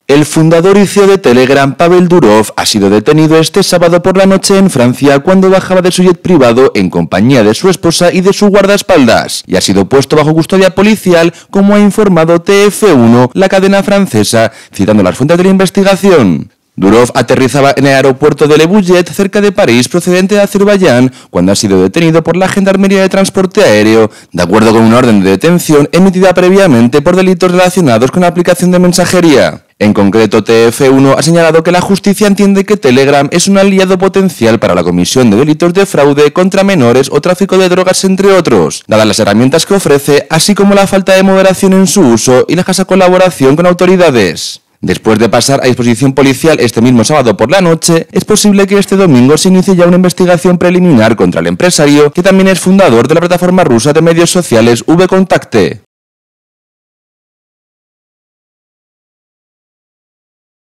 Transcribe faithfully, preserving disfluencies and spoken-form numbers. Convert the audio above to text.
El fundador y C E O de Telegram, Pavel Durov, ha sido detenido este sábado por la noche en Francia cuando bajaba de su jet privado en compañía de su esposa y de su guardaespaldas, y ha sido puesto bajo custodia policial, como ha informado T F uno, la cadena francesa, citando las fuentes de la investigación. Durov aterrizaba en el aeropuerto de Le Bourget, cerca de París, procedente de Azerbaiyán, cuando ha sido detenido por la Gendarmería de Transporte Aéreo, de acuerdo con una orden de detención emitida previamente por delitos relacionados con la aplicación de mensajería. En concreto, T F uno ha señalado que la justicia entiende que Telegram es un aliado potencial para la comisión de delitos de fraude contra menores o tráfico de drogas, entre otros, dadas las herramientas que ofrece, así como la falta de moderación en su uso y la escasa colaboración con autoridades. Después de pasar a disposición policial este mismo sábado por la noche, es posible que este domingo se inicie ya una investigación preliminar contra el empresario, que también es fundador de la plataforma rusa de medios sociales VKontakte.